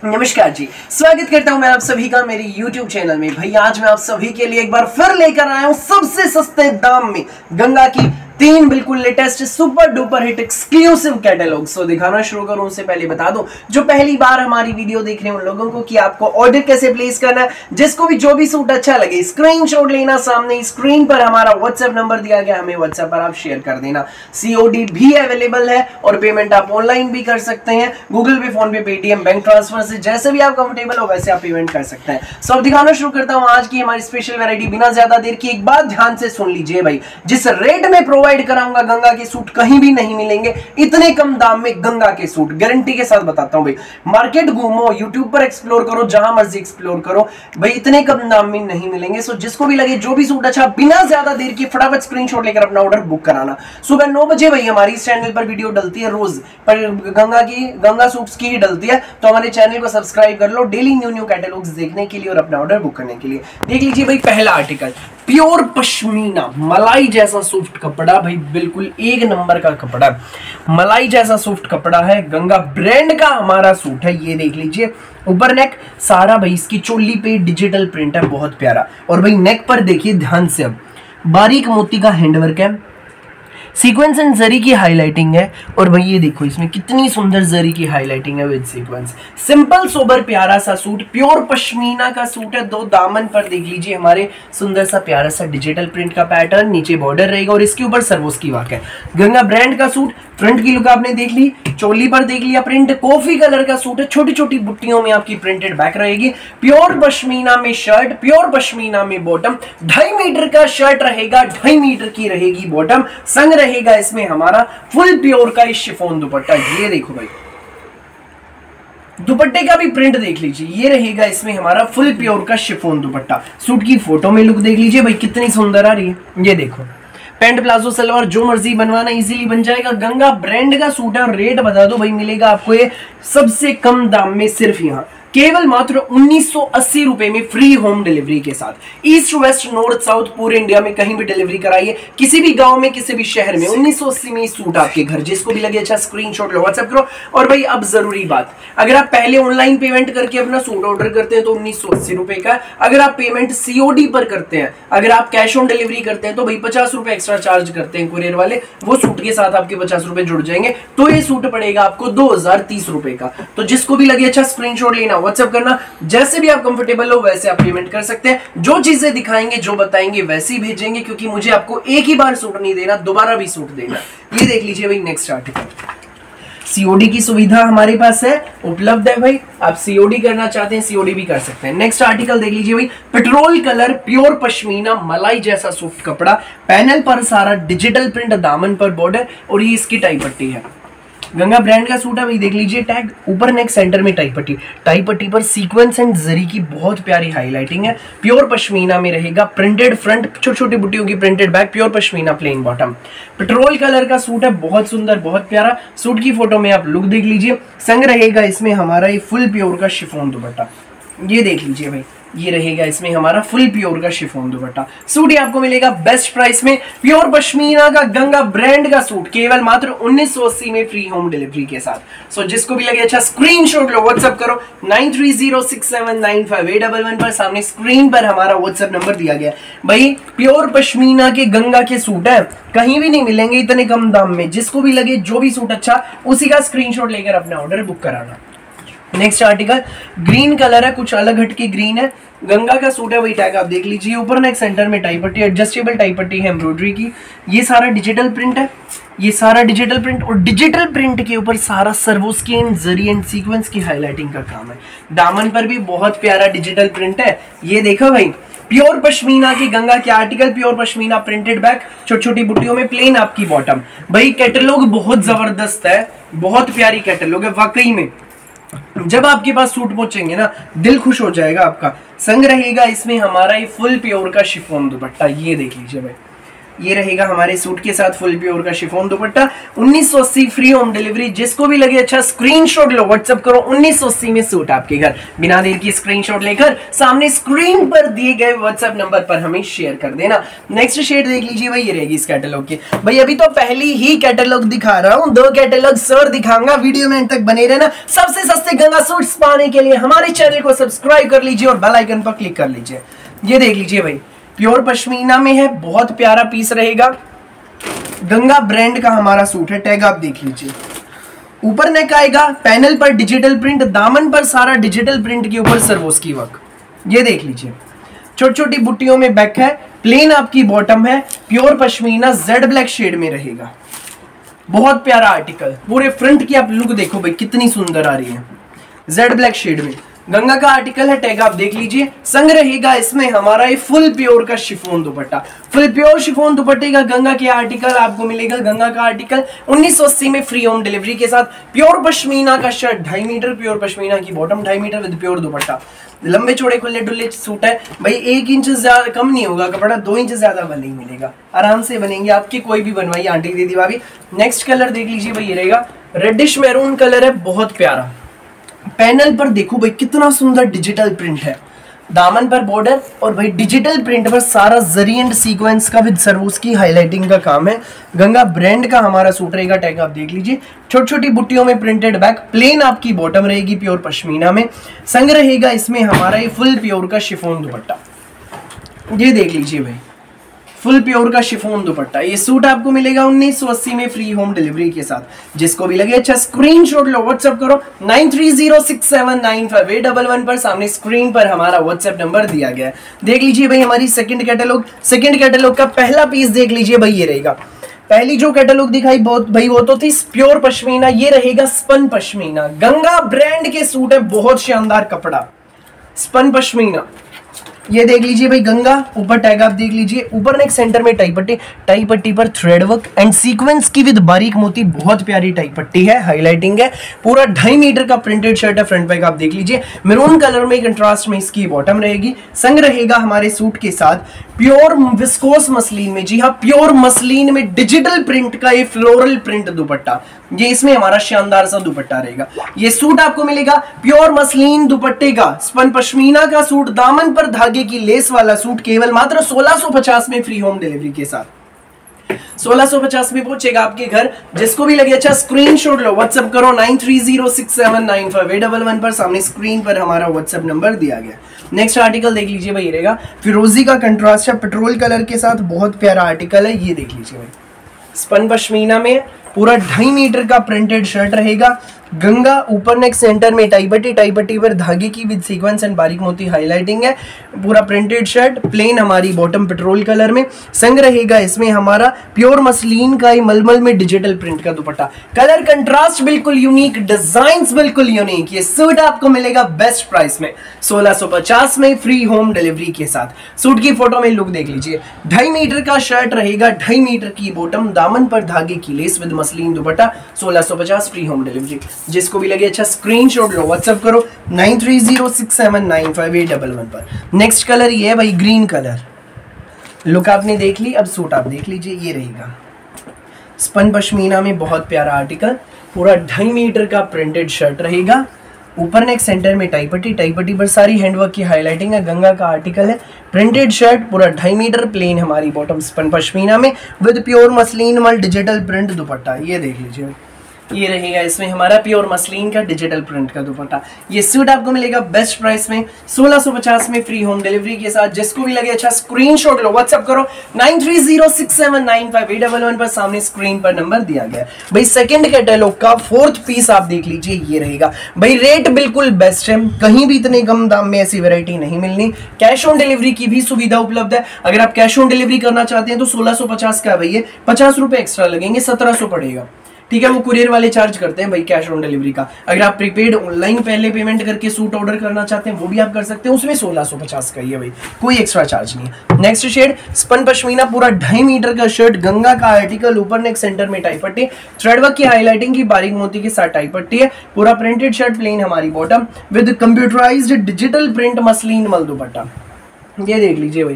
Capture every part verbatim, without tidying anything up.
नमस्कार जी, स्वागत करता हूं मैं आप सभी का मेरे YouTube चैनल में। भाई आज मैं आप सभी के लिए एक बार फिर लेकर आया हूं सबसे सस्ते दाम में गंगा की तीन बिल्कुल latest super duper hit exclusive catalogue. So दिखाना शुरू करूं उससे पहले बता दूं जो पहली बार हमारी वीडियो देख रहे हैं उन लोगों को कि आपको ऑर्डर कैसे प्लेस करना है। जिसको भी जो भी सूट अच्छा लगे स्क्रीनशॉट लेना, सामने स्क्रीन पर हमारा व्हाट्सएप नंबर दिया गया, हमें व्हाट्सएप पर आप शेयर कर देना। सीओडी भी अवेलेबल है और पेमेंट आप ऑनलाइन भी कर सकते हैं, गूगल पे, फोन पे, पेटीएम, बैंक ट्रांसफर से, जैसे भी आप कंफर्टेबल हो वैसे आप पेमेंट कर सकते हैं। सो अब दिखाना शुरू करता हूं आज की हमारी स्पेशल वैरायटी। बिना ज्यादा देर की एक बात ध्यान से सुन लीजिए भाई, जिस रेट में प्रोवाइड कराऊंगा गंगा के सूट कहीं भी नहीं मिलेंगे। इतने कम दाम में गंगा के सूट गारंटी के साथ बताता हूं भाई। मार्केट घूमो, यूट्यूब पर एक्सप्लोर करो, जहां मर्जी एक्सप्लोर करो भाई, इतने कम दाम में नहीं मिलेंगे। सो जिसको भी लगे जो भी सूट अच्छा, बिना ज्यादा देर की फटाफट स्क्रीनशॉट लेकर अपना ऑर्डर बुक कराना। सुबह नौ बजे भाई हमारी इस चैनल पर वीडियो डलती है, रोज पर गंगा की गंगा सूट्स की ही डलती है, तो हमारे चैनल को सब्सक्राइब कर लो डेली न्यू न्यू कैटलॉग्स देखने के लिए और अपना ऑर्डर बुक करने के लिए। देख लीजिए भाई पहला आर्टिकल, प्योर पश्मीना मलाई जैसा सॉफ्ट कपड़ा भाई, बिल्कुल एक नंबर का कपड़ा, मलाई जैसा सॉफ्ट कपड़ा है। गंगा ब्रांड का हमारा सूट है, ये देख लीजिए। ऊपर नेक सारा भाई इसकी चोली पे डिजिटल प्रिंट है, बहुत प्यारा। और भाई नेक पर देखिए ध्यान से, अब बारीक मोती का हैंडवर्क है, सीक्वेंस एंड जरी की हाईलाइटिंग है। और भाई ये देखो इसमें कितनी सुंदर जरी की हाईलाइटिंग है विद सीक्वेंस। सिंपल सोबर प्यारा सा सूट, प्योर पश्मीना का सूट है। दो दामन पर देख लीजिए हमारे सुंदर सा प्यारा सा डिजिटल प्रिंट का पैटर्न, नीचे बॉर्डर रहेगा और इसके ऊपर सर्वोस की वाक है। गंगा ब्रांड का सूट, फ्रंट की लुक आपने देख ली, चोली पर देख लिया प्रिंट, कॉफी कलर का सूट है, छोटी छोटी बुट्टियों में आपकी प्रिंटेड बैक रहेगी। प्योर पश्मीना में शर्ट, प्योर पश्मीना में बॉटम, ढाई मीटर का शर्ट रहेगा, ढाई मीटर की रहेगी बॉटम, संग रहेगा इसमें हमारा फुल प्योर का शिफॉन दुपट्टा। ये देखो भाई दुपट्टे का भी प्रिंट देख लीजिए, ये रहेगा इसमें हमारा फुल प्योर का शिफॉन दुपट्टा। सूट की फोटो में लुक देख लीजिए भाई कितनी सुंदर आ रही है, ये देखो। पैंट प्लाजो सलवार जो मर्जी बनवाना इजीली बन जाएगा। गंगा ब्रांड का सूट है और रेट बता दो भाई, मिलेगा आपको ये सबसे कम दाम में, सिर्फ यहाँ केवल मात्र उन्नीस सौ अस्सी रुपए में फ्री होम डिलीवरी के साथ। ईस्ट वेस्ट नॉर्थ साउथ पूरे इंडिया में कहीं भी डिलीवरी कराइए, किसी भी गांव में किसी भी शहर में, उन्नीस सौ अस्सी में सूट आपके घर। जिसको भी लगे अच्छा स्क्रीनशॉट लो, व्हाट्सएप करो। और भाई अब जरूरी बात, अगर आप पहले ऑनलाइन पेमेंट करके अपना सूट ऑर्डर करते हैं तो उन्नीस सौ अस्सी रुपए का। अगर आप पेमेंट सीओडी पर करते हैं, अगर आप कैश ऑन डिलीवरी करते हैं तो भाई पचास रुपए एक्स्ट्रा चार्ज करते हैं कुरियर वाले, वो सूट के साथ आपके पचास रुपए जुड़ जाएंगे, तो ये सूट पड़ेगा आपको दो हजार तीस रुपए का। तो जिसको भी लगे अच्छा स्क्रीनशॉट लेना, व्हाट्सएप करना, जैसे भी आप कंफर्टेबल हो वैसे आप पेमेंट कर सकते हैं। जो चीजें दिखाएंगे जो बताएंगे वैसे ही भेजेंगे, क्योंकि मुझे आपको एक ही बार सूट नहीं देना, दोबारा भी सूट देना। ये देख लीजिए भाई नेक्स्ट आर्टिकल, सीओडी की सुविधा हमारे पास है, उपलब्ध है भाई। आप सीओडी करना चाहते हैं सीओडी भी कर सकते हैं। नेक्स्ट आर्टिकल देख लीजिए भाई, पेट्रोल कलर प्योर पश्मीना मलाई जैसा सॉफ्ट कपड़ा, पैनल पर सारा डिजिटल प्रिंट, दामन पर बॉर्डर और ये इसकी टाई पट्टी है। गंगा ब्रांड का सूट है भाई, देख लीजिए टैग, ऊपर नेक सेंटर में टाई पट्टी, टाई पट्टी पर सीक्वेंस एंड जरी की बहुत प्यारी हाईलाइटिंग है। प्योर पश्मीना में रहेगा, प्रिंटेड फ्रंट, छोटी छोटी बुट्टियों की printed back, pure pashmina plain bottom. Petrol colour का सूट है, बहुत सुंदर बहुत प्यारा। सूट की फोटो में आप लुक देख लीजिए, संग रहेगा इसमें हमारा ये फुल प्योर का शिफॉन दुपट्टा। ये देख लीजिए भाई, ये रहेगा इसमें हमारा फुल प्योर का शिफॉन दुपट्टा। सूट ही आपको मिलेगा बेस्ट प्राइस में, प्योर पश्मीना का गंगा ब्रांड का सूट केवल मात्र उन्नीस सौ अस्सी में फ्री होम डिलीवरी के साथ। सो जिसको भी लगे अच्छा स्क्रीनशॉट लो, व्हाट्सएप करो nine three zero six seven nine five eight one one पर, सामने स्क्रीन पर हमारा व्हाट्सएप नंबर दिया गया भाई। प्योर पश्मीना के गंगा के सूट है, कहीं भी नहीं मिलेंगे इतने कम दाम में। जिसको भी लगे जो भी सूट अच्छा, उसी का स्क्रीनशॉट लेकर अपना ऑर्डर बुक कराना। नेक्स्ट आर्टिकल ग्रीन कलर है, कुछ अलग हटके ग्रीन है, गंगा का सूट है वही टैग आप देख लीजिए। ऊपर नेक सेंटर में टाई पट्टी, एडजस्टेबल टाई पट्टी है एम्ब्रॉयडरी की। ये सारा डिजिटल प्रिंट है, ये सारा डिजिटल प्रिंट और डिजिटल प्रिंट के ऊपर सारा सर्वोस्केन जरी एंड सीक्वेंस की हाईलाइटिंग का काम है। दामन पर भी बहुत प्यारा डिजिटल प्रिंट है, ये देखो भाई। प्योर पश्मीना की गंगा के article, pure pashmina printed back, छोटी छोटी बुट्टियों में प्लेन आपकी बॉटम। भाई कैटलॉग बहुत जबरदस्त है, बहुत प्यारी कैटलॉग है वाकई में। जब आपके पास सूट पहुंचेंगे ना दिल खुश हो जाएगा आपका। संग रहेगा इसमें हमारा ये फुल प्योर का शिफॉन दुपट्टा, ये देख लीजिए भाई, ये रहेगा हमारे सूट के साथ फुल प्योर का शिफॉन दुपट्टा, उन्नीस सौ अस्सी फ्री होम डिलीवरी। जिसको भी लगे अच्छा स्क्रीनशॉट लो, व्हाट्सएप करो, उन्नीस सौ अस्सी में सूट आपके घर। बिना देर की स्क्रीनशॉट लेकर सामने स्क्रीन पर दिए गए व्हाट्सएप नंबर पर हमें शेयर कर देना। नेक्स्ट शेड देख लीजिए भाई, ये रहेगी इस कैटलॉग की। भाई अभी तो पहली ही कैटलॉग दिखा रहा हूं, दो कैटलॉग सर दिखाऊंगा, वीडियो में तक बने रहना। सबसे सस्ते गंगा सूट्स पाने के लिए हमारे चैनल को सब्सक्राइब कर लीजिए और बेल आइकन पर क्लिक कर लीजिए। ये देख लीजिए भाई, प्योर पश्मीना में है, बहुत प्यारा पीस रहेगा। गंगा ब्रांड का हमारा सूट है, टैग आप देख लीजिए। ऊपर नेक आएगा, पैनल पर डिजिटल प्रिंट, दामन पर सारा डिजिटल प्रिंट के ऊपर सरवोस की वर्क। ये देख लीजिए, छोटी छोटी बुट्टियों में बैक है, प्लेन आपकी बॉटम है, pure pashmina jade black shade में रहेगा। बहुत प्यारा आर्टिकल, पूरे फ्रंट की आप लुक देखो भाई कितनी सुंदर आ रही है, जेड ब्लैक शेड में। गंगा का आर्टिकल है, टैग आप देख लीजिए। संग रहेगा इसमें हमारा ये फुल प्योर का chiffon dupatta, full pure chiffon दुपट्टे का गंगा के आर्टिकल आपको मिलेगा। गंगा का आर्टिकल उन्नीस सौ अस्सी में फ्री होम डिलीवरी के साथ। प्योर पश्मीना का शर्ट ढाई मीटर, प्योर पश्मीना की बॉटम ढाई मीटर विद प्योर दुपट्टा। लंबे चौड़े खुले डुल्ले सूट है भाई, एक इंच ज्यादा कम नहीं होगा कपड़ा, दो इंच ज्यादा भले ही मिलेगा, आराम से बनेंगे आपके। कोई भी बनवाइए आंटी दीदी भाभी। नेक्स्ट कलर देख लीजिए भाई, ये रहेगा रेडिश मैरून कलर है, बहुत प्यारा। पैनल पर देखो भाई कितना सुंदर डिजिटल प्रिंट है, दामन पर बॉर्डर और भाई डिजिटल प्रिंट पर सारा जरी एंड सीक्वेंस का विद सरवोस की हाईलाइटिंग का काम है। गंगा ब्रांड का हमारा सूट रहेगा, टैग आप देख लीजिए। छोटी छोटी बुट्टियों में प्रिंटेड बैक, प्लेन आपकी बॉटम रहेगी प्योर पश्मीना में। संग रहेगा इसमें हमारा ये फुल प्योर का शिफॉन दुपट्टा, ये देख लीजिए भाई, फुल प्योर का शिफॉन दुपट्टा। ये सूट आपको मिलेगा उन्नीस सौ अस्सी में फ्री होम डिलीवरी के साथ। जिसको भी लगे अच्छा स्क्रीनशॉट लो, व्हाट्सएप करो nine three zero six seven nine five eight one one पर, सामने स्क्रीन पर हमारा व्हाट्सएप नंबर दिया गया है। देख लीजिए भाई हमारी सेकंड कैटलॉग, सेकंड कैटलॉग का पहला पीस देख लीजिए भाई, ये रहेगा। पहली जो कैटलॉग दिखाई बहुत भाई वो तो थी प्योर पश्मीना, ये रहेगा स्पन पश्मीना। गंगा ब्रांड के सूट है, बहुत शानदार कपड़ा, स्पन पश्मीना। ये देख लीजिए भाई गंगा, ऊपर टैग आप देख लीजिए। ऊपर नेक सेंटर में टाई पट्टी, टाई पट्टी पर थ्रेड वर्क एंड सीक्वेंस की विद बारीक मोती, बहुत प्यारी टाई पट्टी है, हाईलाइटिंग है। पूरा ढाई मीटर का प्रिंटेड शर्ट है, फ्रंट बैक आप देख लीजिए। मैरून कलर में कंट्रास्ट में इसकी बॉटम रहेगी। संग रहेगा हमारे सूट के साथ प्योर विस्कोस मसलिन में, जी हाँ प्योर मसलिन में डिजिटल प्रिंट का ये फ्लोरल प्रिंट दुपट्टा, ये इसमें हमारा शानदार सा दुपट्टा रहेगा। ये सूट आपको मिलेगा प्योर मसलिन दुपट्टे का, स्पन पश्मीना का सूट, दामन पर धागे की लेस वाला सूट, केवल मात्र सोलह सौ पचास में फ्री होम डिलीवरी के साथ। सोलह सौ पचास में पहुंचेगा आपके घर। जिसको भी लगे अच्छा स्क्रीनशॉट लो, व्हाट्सएप करो nine three zero six seven nine five eight one one पर, सामने स्क्रीन पर हमारा व्हाट्सएप नंबर दिया गया। नेक्स्ट आर्टिकल देख लीजिए भाई, रहेगा फिरोजी का कंट्रास्ट है पेट्रोल कलर के साथ, बहुत प्यारा आर्टिकल है। ये देख लीजिए भाई, स्पन पश्मीना में पूरा ढाई मीटर का प्रिंटेड शर्ट रहेगा। गंगा ऊपर नेक सेंटर में टाई पट्टी, टाई पट्टी पर धागे की विद सीक्वेंस एंड बारीक मोती हाईलाइटिंग है। पूरा प्रिंटेड शर्ट, प्लेन हमारी बॉटम पेट्रोल कलर में। संग रहेगा इसमें हमारा प्योर मसलिन का ही मलमल में डिजिटल प्रिंट का दुपट्टा। कलर कंट्रास्ट बिल्कुल यूनिक, डिजाइन्स बिल्कुल यूनिक। ये सूट आपको मिलेगा बेस्ट प्राइस में सोलह सौ पचास में फ्री होम डिलीवरी के साथ। सूट की फोटो में लुक देख लीजिए, ढाई मीटर का शर्ट रहेगा, ढाई मीटर की बॉटम, दामन पर धागे की लेस विद मसलिन दुपट्टा, सोलह सौ पचास फ्री होम डिलीवरी। जिसको भी लगे अच्छा स्क्रीनशॉट लो, व्हाट्सएप करो nine three zero six seven nine five eight one one पर। नेक्स्ट कलर ये है भाई ग्रीन कलर, लुक आपने देख ली, अब सूट आप देख लीजिए। ये रहेगा स्पन पश्मीना में, बहुत प्यारा आर्टिकल, पूरा ढाई मीटर का प्रिंटेड शर्ट रहेगा। ऊपर नेक सेंटर में टाई पट्टी, टाई पट्टी पर सारी हैंडवर्क की हाईलाइटिंग है। गंगा का आर्टिकल है, प्रिंटेड शर्ट, पूरा ढाई मीटर, प्लेन हमारी बॉटम स्पन पश्मीना में विद प्योर मसलिन मल डिजिटल प्रिंट दुपट्टा। ये देख लीजिए, ये रहेगा इसमें हमारा प्योर मसलिन का डिजिटल प्रिंट का दुपट्टा। ये सूट आपको मिलेगा बेस्ट प्राइस में सोलह सौ पचास में फ्री होम डिलीवरी के साथ। जिसको भी लगे अच्छा स्क्रीनशॉट लो, व्हाट्सएप करो nine three zero six seven nine five eight one one पर, सामने स्क्रीन पर नंबर दिया गया है। भाई सेकंड कैटलॉग का फोर्थ पीस आप देख लीजिए, ये रहेगा भाई, रेट बिल्कुल बेस्ट है, कहीं भी इतने कम दाम में ऐसी वैरायटी नहीं मिलनी। कैश ऑन डिलीवरी की भी सुविधा उपलब्ध है। अगर आप कैश ऑन डिलीवरी करना चाहते हैं तो सोलह सौ पचास का भैया पचास रुपए एक्स्ट्रा लगेंगे, सत्रह सौ पड़ेगा, ठीक है। वो कुरियर वाले चार्ज करते हैं भाई कैश ऑन डिलीवरी का। अगर आप प्रीपेड ऑनलाइन पहले पेमेंट करके सूट ऑर्डर करना चाहते हैं वो भी आप कर सकते हैं, उसमें सोलह सौ पचास का ही है भाई, कोई एक्स्ट्रा चार्ज नहीं है। नेक्स्ट शेड स्पन पश्मीना, पूरा ढाई मीटर का शर्ट, गंगा का आर्टिकल, ऊपर नेक सेंटर में टाई पट्टी, थ्रेडवर्क की हाईलाइटिंग की बारीक मोती के साथ टाई पट्टी है। पूरा प्रिंटेड शर्ट, प्लेन हमारी bottom with computerised digital print muslin मल दुपट्टा। ये देख लीजिए भाई,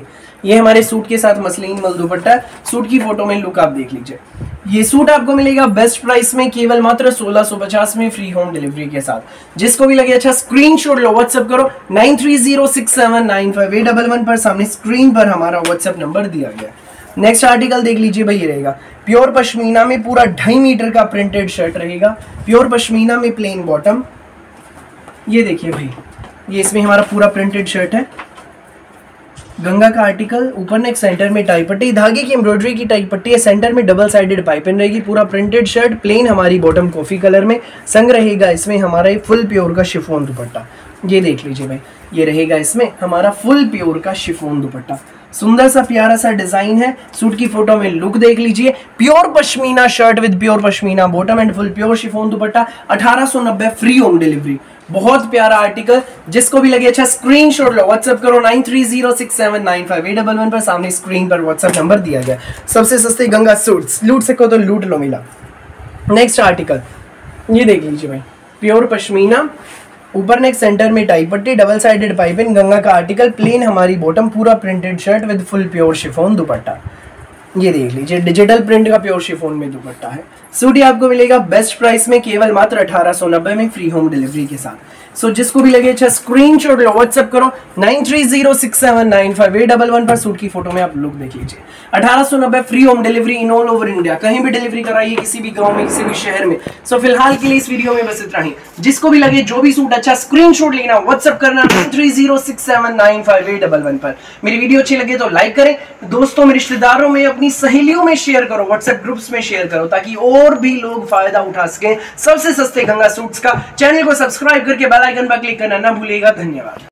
ये हमारे सूट के साथ मसलिन मल दुपट्टा है। सूट की फोटो में लुक आप देख लीजिए। ये सूट आपको मिलेगा बेस्ट प्राइस में, केवल मात्र सोलह सौ पचास में, फ्री होम डिलीवरी के साथ। जिसको भी लगे अच्छा स्क्रीनशॉट लो, व्हाट्सएप करो nine three zero six seven nine five eight one one पर, सामने स्क्रीन पर हमारा व्हाट्सएप नंबर दिया गया है। नेक्स्ट आर्टिकल देख लीजिए भाई, ये रहेगा प्योर पश्मीना में, पूरा ढाई मीटर का प्रिंटेड शर्ट रहेगा, प्योर पश्मीना में, प्लेन बॉटम। ये देखिए भाई, ये इसमें हमारा पूरा प्रिंटेड शर्ट है, गंगा का आर्टिकल, ऊपर नेक, सेंटर में टाई पट्टी, धागे की एम्ब्रॉयडरी की टाई पट्टी है, सेंटर में डबल साइडेड पाइपिंग रहेगी, पूरा प्रिंटेड शर्ट, प्लेन हमारी बॉटम कॉफी कलर में, संग रहेगा इसमें हमारा फुल प्योर का शिफॉन दुपट्टा। ये देख लीजिए भाई, ये रहेगा इसमें हमारा फुल प्योर का शिफॉन दुपट्टा। सुंदर सा प्यारा सा डिजाइन है। सूट की फोटो में लुक देख लीजिए, pure pashmina shirt with pure pashmina bottom and full pure chiffon dupatta, अठारह सौ नब्बे, फ्री होम डिलीवरी। बहुत प्यारा आर्टिकल, जिसको भी लगे अच्छा स्क्रीनशॉट लो, व्हाट्सएप करो nine three zero six seven nine five eight one one पर, सामने स्क्रीन पर व्हाट्सएप नंबर दिया गया। सबसे सस्ते गंगा सूट्स, लूट सको तो लूट लो मिला। नेक्स्ट आर्टिकल ये देख लीजिए भाई, प्योर पश्मीना, ऊपर नेक, सेंटर में टाई पट्टी, डबल साइडेड पाइपिंग, गंगा का आर्टिकल, प्लेन हमारी बॉटम, पूरा printed shirt with full pure chiffon dupatta. ये देख लीजिए, डिजिटल प्रिंट का प्योर शिफॉन में दुपट्टा है। सूट आपको मिलेगा बेस्ट प्राइस में, केवल मात्र अठारह सौ नब्बे में, फ्री होम डिलीवरी के साथ। सो so, जिसको भी लगे अच्छा स्क्रीनशॉट लो, व्हाट्सएप करो nine three zero six seven nine five eight one one पर। सूट की फोटो में आप लुक देख लीजिए। अठारह सौ नब्बे, free home delivery in all over India, कहीं भी डिलीवरी कराइए, किसी भी गांव में, किसी भी शहर में। सो so, फिलहाल के लिए इस वीडियो में बस इतना ही। जिसको भी लगे जो भी सूट अच्छा, स्क्रीनशॉट लेना, व्हाट्सएप करना nine three zero six seven nine five eight one one पर। मेरी वीडियो अच्छी लगे तो लाइक करें, दोस्तों में, रिश्तेदारों में, अपनी सहेलियों में शेयर करो, व्हाट्सएप ग्रुप्स में शेयर करो, ताकि और भी लोग फायदा उठा सकें सबसे सस्ते गंगा सूट्स का। चैनल को सब्सक्राइब करके बेल आइकन पर क्लिक करना ना भूलिएगा। धन्यवाद।